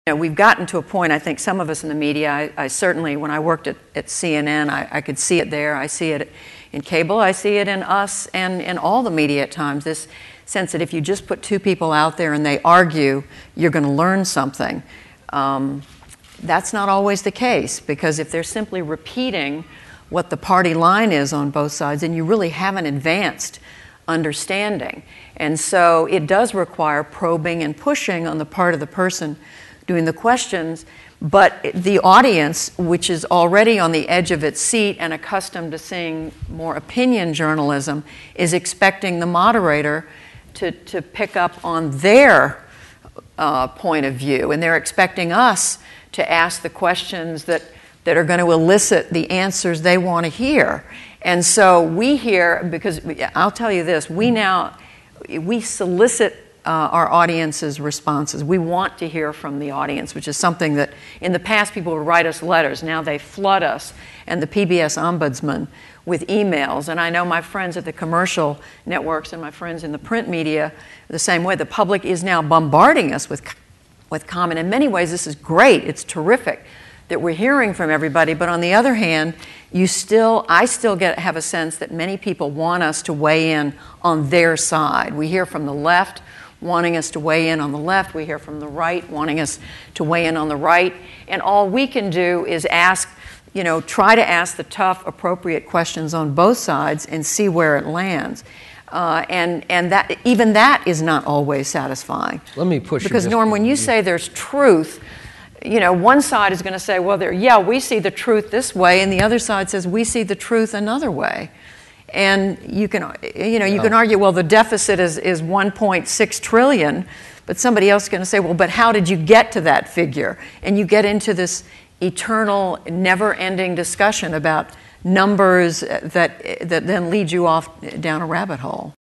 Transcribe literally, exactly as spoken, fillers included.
You know, we've gotten to a point, I think some of us in the media, I, I certainly, when I worked at, at C N N, I, I could see it there. I see it in cable. I see it in us and in all the media at times. This sense that if you just put two people out there and they argue, you're going to learn something. Um, that's not always the case, because if they're simply repeating what the party line is on both sides, then you really haven't advanced understanding. And so it does require probing and pushing on the part of the person doing the questions, but the audience, which is already on the edge of its seat and accustomed to seeing more opinion journalism, is expecting the moderator to, to pick up on their uh, point of view, and they're expecting us to ask the questions that, that are going to elicit the answers they want to hear. And so we hear, because I'll tell you this, we now, we solicit Uh, our audience's responses. We want to hear from the audience, which is something that in the past people would write us letters. Now they flood us and the P B S ombudsman with emails. And I know my friends at the commercial networks and my friends in the print media the same way. The public is now bombarding us with, with comment. In many ways, this is great. It's terrific that we're hearing from everybody. But on the other hand, you still, I still get have a sense that many people want us to weigh in on their side. We hear from the left wanting us to weigh in on the left. We hear from the right wanting us to weigh in on the right. And all we can do is ask, you know, try to ask the tough, appropriate questions on both sides and see where it lands. Uh, and and that even that is not always satisfying. Let me push you. Because, Norm, when you say there's truth, you know, one side is going to say, well, there, yeah, we see the truth this way, and the other side says we see the truth another way. And you can, you know, you can argue, well, the deficit is, is one point six trillion, but somebody else is going to say, well, but how did you get to that figure? And you get into this eternal, never-ending discussion about numbers that, that then lead you off down a rabbit hole.